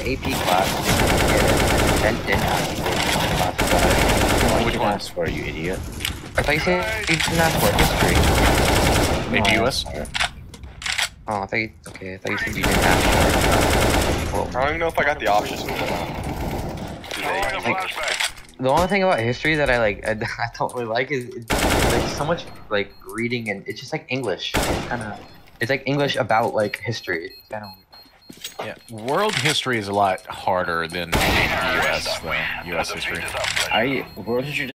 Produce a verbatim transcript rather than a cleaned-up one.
A P class. Then didn't ask for class. Which one? Ask for you idiot. I thought you said you didn't ask for history. Maybe U S. Oh, I thought you, okay, I thought you said you didn't ask for. I don't even know if I got the options. Like, the only thing about history that I like, I, I don't really like is it's, like so much like reading and it's just like English. It's kind of, it's like English about like history. It's kind of. Yeah, world history is a lot harder than U S though. U S history. I world history.